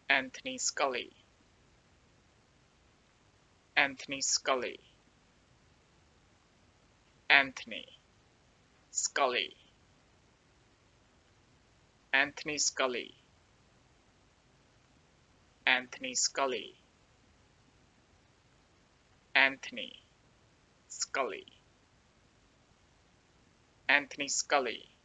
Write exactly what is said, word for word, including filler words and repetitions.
Anthony Scully, Anthony Scully, Anthony Scully, Anthony Scully, Anthony Scully, Anthony Scully, Anthony Scully,